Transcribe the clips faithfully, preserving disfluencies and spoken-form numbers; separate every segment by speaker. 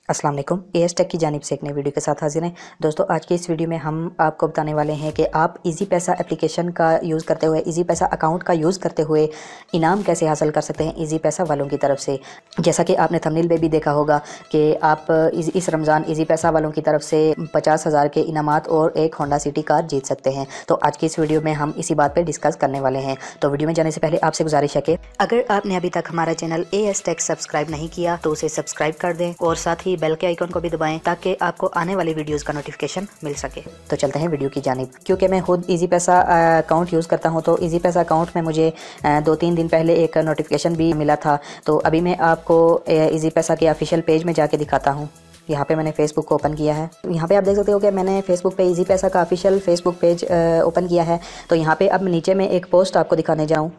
Speaker 1: अस्सलाम वालेकुम, as take की जानिब से एक नई वीडियो के साथ हाजिर हैं। दोस्तों, आज की इस वीडियो में हम आपको बताने वाले हैं कि आप इजी पैसा एप्लीकेशन का यूज़ करते हुए, इजी पैसा अकाउंट का यूज़ करते हुए इनाम कैसे हासिल कर सकते हैं इजी पैसा वालों की तरफ से। जैसा कि आपने थंबनेल में भी देखा होगा कि आप इस, इस रमज़ान इजी पैसा वालों की तरफ से पचास हज़ार के इनामात और एक होंडा सिटी कार जीत सकते हैं। तो आज की इस वीडियो में हम इसी बात पर डिस्कस करने वाले हैं। तो वीडियो में जाने से पहले आपसे गुजारिश है कि अगर आपने अभी तक हमारा चैनल एएस टेक सब्सक्राइब नहीं किया तो उसे सब्सक्राइब कर दें और साथ ही बेल के आइकन को भी दबाएं ताकि आपको आने वाली वीडियोस का नोटिफिकेशन मिल सके। तो चलते हैं वीडियो की जानिब। क्योंकि मैं खुद इजी पैसा अकाउंट यूज़ करता हूं, तो इजी पैसा अकाउंट में मुझे दो तीन दिन पहले एक नोटिफिकेशन भी मिला था। तो अभी मैं आपको इजी पैसा के ऑफिशियल पेज में जाके दिखाता हूँ। यहाँ पे मैंने फेसबुक को ओपन किया है। यहाँ पे आप देख सकते हो कि मैंने फेसबुक पे इजी पैसा का ऑफिशियल फेसबुक पेज ओपन किया है। तो यहाँ पे अब नीचे में एक पोस्ट आपको दिखाने जाऊँ।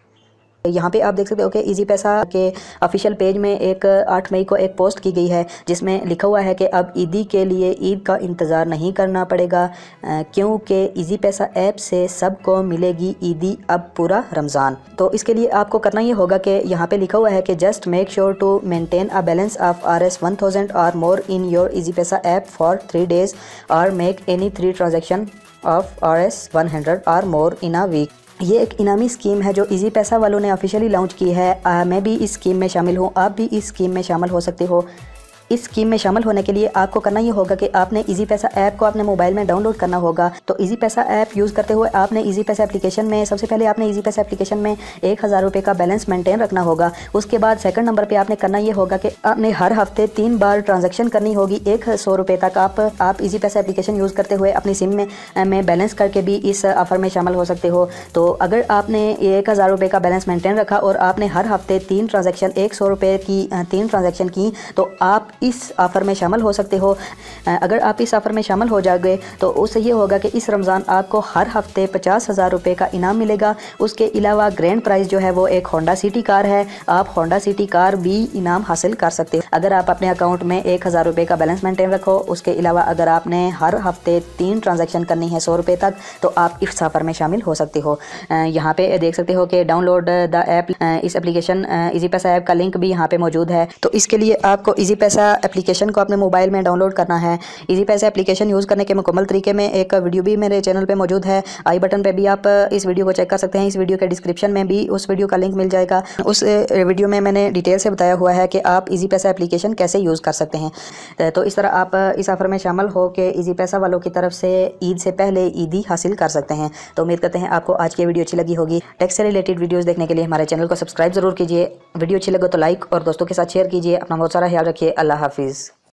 Speaker 1: यहाँ पे आप देख सकते हो कि इजी पैसा के ऑफिशियल पेज में एक आठ मई को एक पोस्ट की गई है जिसमें लिखा हुआ है कि अब ईदी के लिए ईद का इंतज़ार नहीं करना पड़ेगा, क्योंकि इजी पैसा ऐप से सबको मिलेगी ईदी अब पूरा रमज़ान। तो इसके लिए आपको करना ये होगा कि यहाँ पे लिखा हुआ है कि just make sure to maintain a balance of R S one thousand or more in your easy Paisa app for three days और make any three transaction of R S one hundred or more in a week. ये एक इनामी scheme है जो easy पैसा वालों ने officially launch की है। आ, मैं भी इस स्कीम में शामिल हूँ, आप भी इस स्कीम में शामिल हो सकते हो। इस स्कीम में शामिल होने के लिए आपको करना ये होगा कि आपने इजी पैसा ऐप को अपने मोबाइल में डाउनलोड करना होगा। तो इजी पैसा ऐप यूज़ करते हुए आपने इजी पैसा एप्लीकेशन में सबसे पहले आपने इजी पैसा एप्लीकेशन में एक हज़ार रुपये का बैलेंस मेंटेन रखना होगा। उसके बाद सेकंड नंबर पे आपने करना ये होगा कि आपने हर हफ्ते तीन बार ट्रांजैक्शन करनी होगी एक सौ रुपये तक। आप आप इजी पैसा एप्लीकेशन यूज़ करते हुए अपनी सिम में में बैलेंस करके भी इस ऑफ़र में शामिल हो सकते हो। तो अगर आपने एक हज़ार रुपये का बैलेंस मेंटेन रखा और आपने हर हफ्ते तीन ट्रांजेक्शन एक सौ रुपये की तीन ट्रांजेक्शन की तो आप इस ऑफ़र में शामिल हो सकते हो। अगर आप इस ऑफ़र में शामिल हो जाओगे तो उससे ये होगा कि इस रमज़ान आपको हर हफ्ते पचास हज़ार रुपये का इनाम मिलेगा। उसके अलावा ग्रैंड प्राइज़ जो है वो एक होंडा सिटी कार है। आप होंडा सिटी कार भी इनाम हासिल कर सकते हो अगर आप अपने अकाउंट में एक हज़ार रुपये का बैलेंस मेंटेन रखो। उसके अलावा अगर आपने हर हफ्ते तीन ट्रांजेक्शन करनी है सौ रुपये तक तो आप इस ऑफ़र में शामिल हो सकते हो। यहाँ पे देख सकते हो कि डाउनलोड द ऐप, इस एप्लीकेशन इजी पैसा ऐप का लिंक भी यहाँ पे मौजूद है। तो इसके लिए आपको इजी पैसा एप्लीकेशन को अपने मोबाइल में डाउनलोड करना है। इजी पैसा एप्लीकेशन यूज़ करने के मुकम्मल तरीके में एक वीडियो भी मेरे चैनल पे मौजूद है। आई बटन पे भी आप इस वीडियो को चेक कर सकते हैं। इस वीडियो के डिस्क्रिप्शन में भी उस वीडियो का लिंक मिल जाएगा। उस वीडियो में मैंने डिटेल से बताया हुआ है कि आप इजी पैसा एप्लीकेशन कैसे यूज़ कर सकते हैं। तो इस तरह आप इस ऑफ़र में शामिल हो के इजी पैसा वालों की तरफ से ईद से पहले ईदी हासिल कर सकते हैं। तो उम्मीद करते हैं आपको आज की वीडियो अच्छी लगी होगी। टेक से रिलेटेड वीडियोज़ देखने के लिए हमारे चैनल को सब्सक्राइब ज़रूर कीजिए। वीडियो अच्छी लगे तो लाइक और दोस्तों के साथ शेयर कीजिए। अपना बहुत सारा ख्याल रखिए। अल्लाह हाफिज़।